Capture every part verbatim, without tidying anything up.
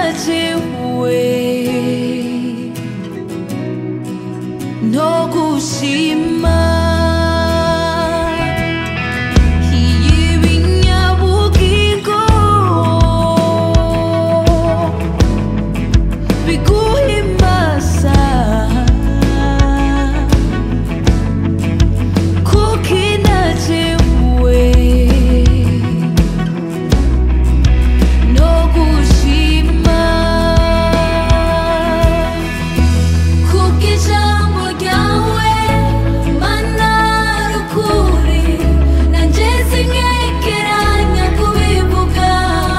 najewe no gushima iy'ibinyabugingo biguhimbaza kuko najewe no gushima kuko ijambo ryawe mana rukuri nanje sinkekeranya kubivuga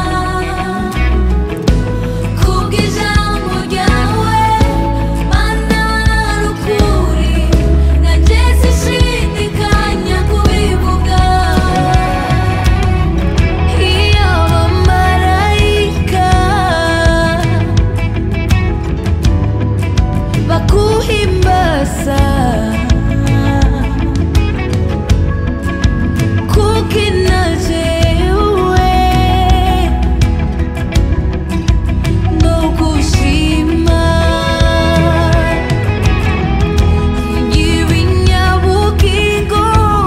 kuko ijambo ryawe mana rukuri nanje sinshidikanya kubivuga iyo abamarayika bakuhimbaza kuko najewe no gushima y'ibinyabugingo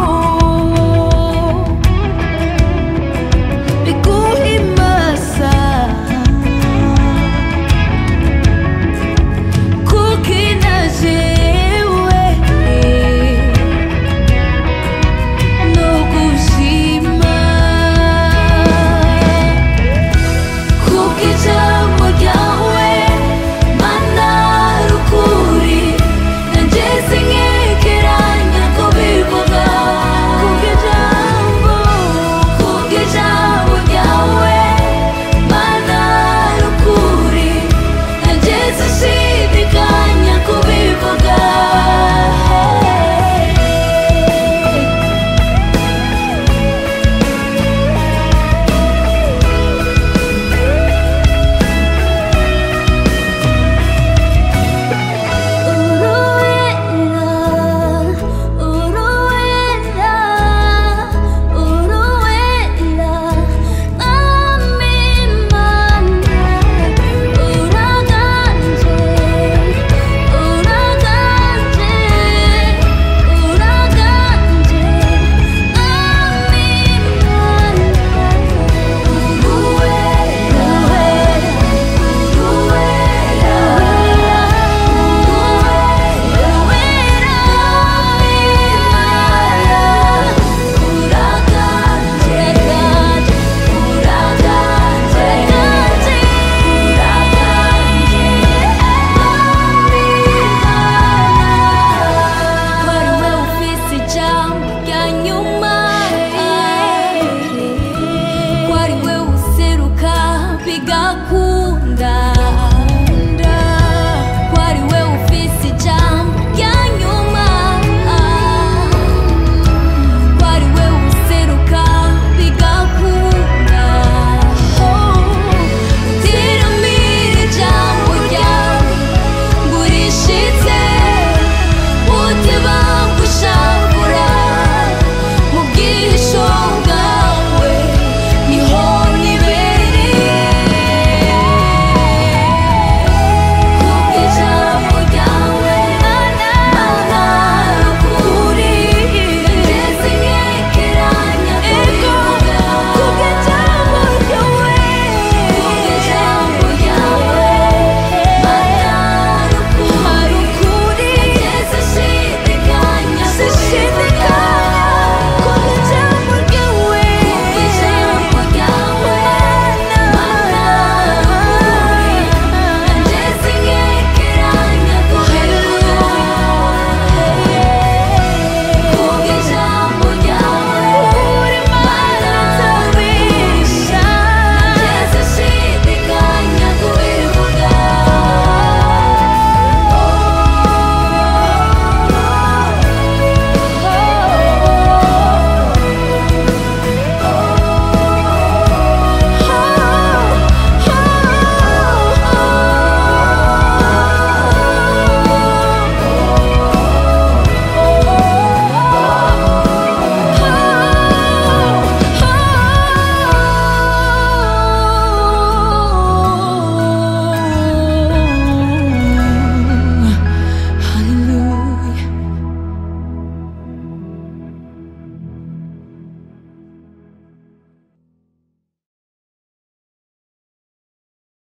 biguhimbaza kuko najewe no gushima kuko ijambo ryawe mana rukuri nanje sinkekeranya kubivuga kuko ijambo kuko ijambo ryawe mana rukuri nanje sinshidikanya kubivuga Uruwera, uruwera, uruwera, Mwami Mana, uraganje, uraganje, uraganje, Mwami Mana, uruwera, Bigaku